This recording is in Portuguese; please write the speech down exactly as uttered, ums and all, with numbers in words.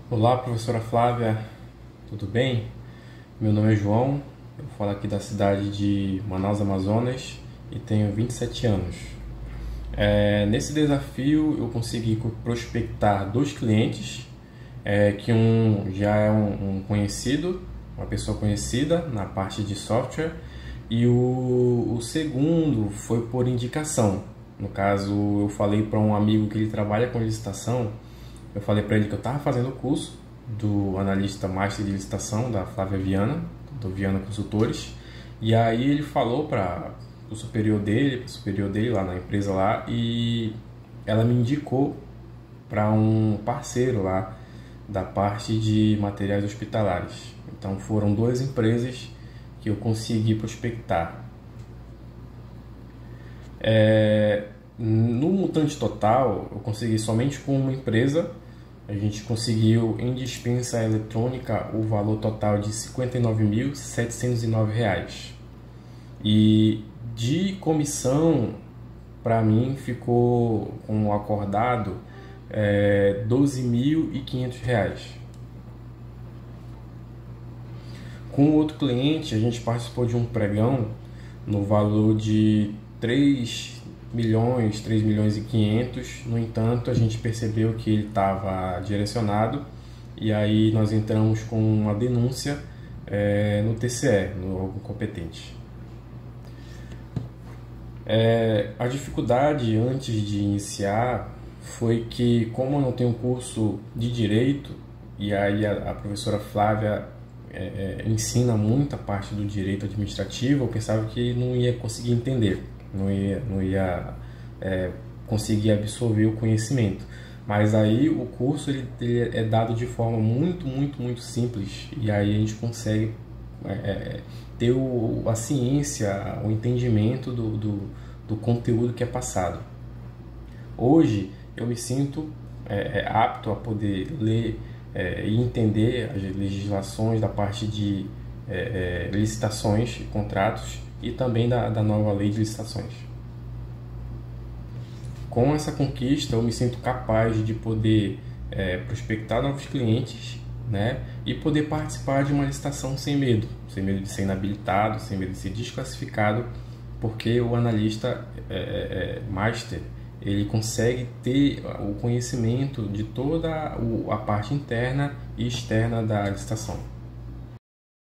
Olá, professora Flávia, tudo bem? Meu nome é João, eu falo aqui da cidade de Manaus, Amazonas e tenho vinte e sete anos. É, nesse desafio eu consegui prospectar dois clientes, é, que um já é um, um conhecido, uma pessoa conhecida na parte de software, e o, o segundo foi por indicação. No caso, eu falei para um amigo que ele trabalha com licitação. Eu falei para ele que eu estava fazendo o curso do analista master de licitação da Flávia Viana, do Viana Consultores, e aí ele falou para o superior dele, para o superior dele lá na empresa lá, e ela me indicou para um parceiro lá da parte de materiais hospitalares. Então foram duas empresas que eu consegui prospectar. É, no Mutante Total, eu consegui somente com uma empresa. A gente conseguiu em dispensa eletrônica o valor total de cinquenta e nove mil setecentos e nove reais. E de comissão, para mim, ficou com o acordado é, doze mil e quinhentos reais. Com o outro cliente, a gente participou de um pregão no valor de três milhões, três milhões e quinhentos. No entanto, a gente percebeu que ele estava direcionado e aí nós entramos com uma denúncia é, no T C E, no órgão competente. É, a dificuldade antes de iniciar foi que, como eu não tenho curso de direito, e aí a, a professora Flávia é, é, ensina muita parte do direito administrativo, eu pensava que não ia conseguir entender, não ia, não ia é, conseguir absorver o conhecimento. Mas aí o curso ele, ele é dado de forma muito, muito, muito simples, e aí a gente consegue é, ter o, a ciência, o entendimento do, do, do conteúdo que é passado. Hoje eu me sinto é, apto a poder ler é, e entender as legislações da parte de é, é, licitações e contratos e também da, da nova lei de licitações. Com essa conquista eu me sinto capaz de poder é, prospectar novos clientes, né, e poder participar de uma licitação sem medo, sem medo de ser inabilitado, sem medo de ser desclassificado, porque o analista é, é, master ele consegue ter o conhecimento de toda a parte interna e externa da licitação.